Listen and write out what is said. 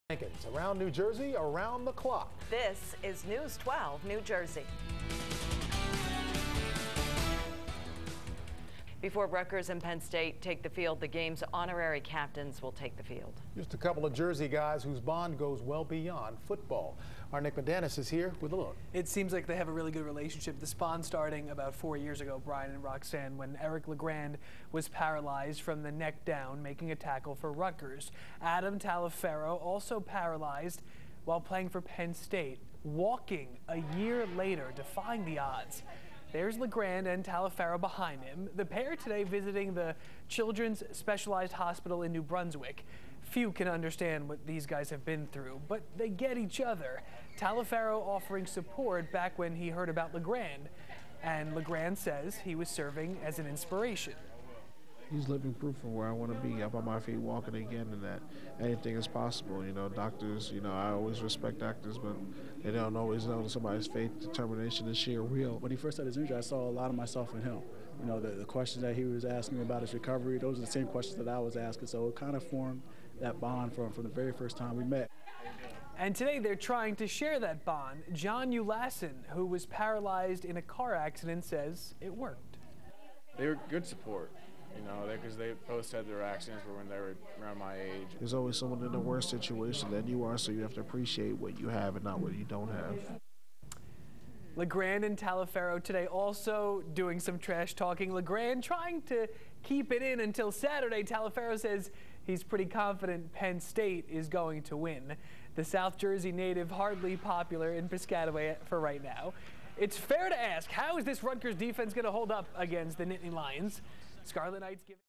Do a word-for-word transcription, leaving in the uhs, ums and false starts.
Jenkins, around New Jersey, around the clock. This is News twelve, New Jersey. Before Rutgers and Penn State take the field, the game's honorary captains will take the field. Just a couple of Jersey guys whose bond goes well beyond football. Our Nick McDaniels is here with a look. It seems like they have a really good relationship. This bond starting about four years ago, Brian and Roxanne, when Eric LeGrand was paralyzed from the neck down, making a tackle for Rutgers. Adam Taliaferro also paralyzed while playing for Penn State, walking a year later, defying the odds. There's LeGrand and Taliaferro behind him. The pair today visiting the Children's Specialized Hospital in New Brunswick. Few can understand what these guys have been through, but they get each other. Taliaferro offering support back when he heard about LeGrand, and LeGrand says he was serving as an inspiration. He's living proof of where I want to be, up on my feet, walking again, and that anything is possible. You know, doctors, you know, I always respect doctors, but they don't always know somebody's faith, determination, and sheer will. When he first had his injury, I saw a lot of myself in him. You know, the, the questions that he was asking me about his recovery, those are the same questions that I was asking, so it kind of formed that bond from, from the very first time we met. And today they're trying to share that bond. John Ulassen, who was paralyzed in a car accident, says it worked. They were good support. You know, because they, they both said their accidents were when they were around my age. There's always someone in a worse situation than you are, so you have to appreciate what you have and not what you don't have. LeGrand and Taliaferro today also doing some trash talking. LeGrand trying to keep it in until Saturday. Taliaferro says he's pretty confident Penn State is going to win. The South Jersey native hardly popular in Piscataway for right now. It's fair to ask, how is this Rutgers defense going to hold up against the Nittany Lions? Scarlet Knights give